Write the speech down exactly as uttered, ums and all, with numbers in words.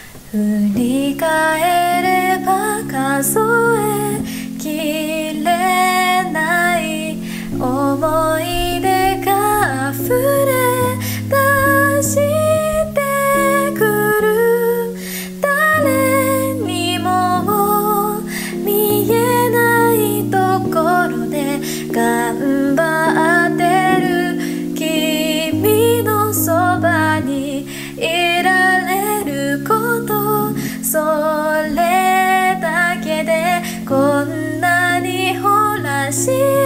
振り返れば数えきれない思い出が溢れ出してくる。誰にも見えないところで頑張ってる君のそばにいられること、それだけでこんなにほら幸